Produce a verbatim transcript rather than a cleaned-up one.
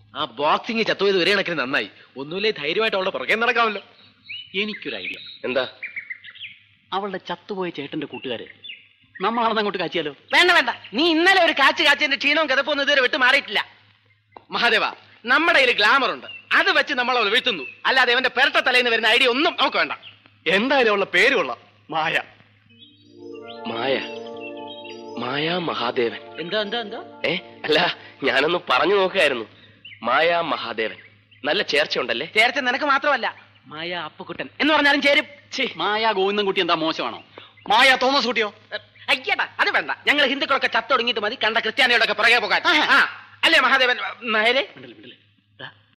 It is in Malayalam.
ആ ബോക്സിംഗ് ചത്തുപോയത് ഒരേ കണക്കിന് നന്നായി. ഒന്നുമില്ലേ ധൈര്യമായിട്ട് അവളുടെ പുറകെ നടക്കാമല്ലോ. എനിക്കൊരു ഐഡിയ. എന്താ? അവളുടെ ചത്തുപോയ ചേട്ടന്റെ കൂട്ടുകാര് നമ്മളാണെന്ന് അങ്ങോട്ട് കാച്ചിയാലോ? വേണ്ട വേണ്ട, നീ ഇന്നലെ ഒരു കാച്ച് കാച്ചിന്റെ ക്ഷീണവും കിതപ്പൊന്നും ഇതുവരെ വിട്ട് മാറിയിട്ടില്ല. മഹാദേവ, നമ്മുടെ കയ്യിൽ ഗ്ലാമർ ഉണ്ട്, അത് വെച്ച് നമ്മൾ അവൾ വീഴ്ത്തുന്നു. അല്ലാതെ അവന്റെ പെരട്ട തലേന്ന് വരുന്ന ഐഡിയ ഒന്നും നമുക്ക് വേണ്ട. എന്തായാലും അവളുടെ പേര് കൊള്ളാം, മായ. മായ മായ മഹാദേവൻ. എന്താ എന്താ എന്താ ഏ അല്ല, ഞാനൊന്ന് പറഞ്ഞു നോക്കുകയായിരുന്നു. മായ മഹാദേവൻ നല്ല ചേർച്ച ഉണ്ടല്ലേ? ചേർച്ച നിനക്ക് മാത്രമല്ല, മായ അപ്പുക്കുട്ടൻ എന്ന് പറഞ്ഞാലും ചേരും. മായ ഗോവിന്ദൻകുട്ടി എന്താ മോശമാണോ? മായ തോമസ് കുട്ടിയോ? അയ്യടാ, അത് വേണ്ട. ഞങ്ങൾ ഹിന്ദുക്കളൊക്കെ ചത്തൊടുങ്ങിയിട്ട് മതി കണ്ട ക്രിസ്ത്യാനികളൊക്കെ പുറകെ പോകാൻ. അല്ലേ മഹാദേവൻ നായരെ?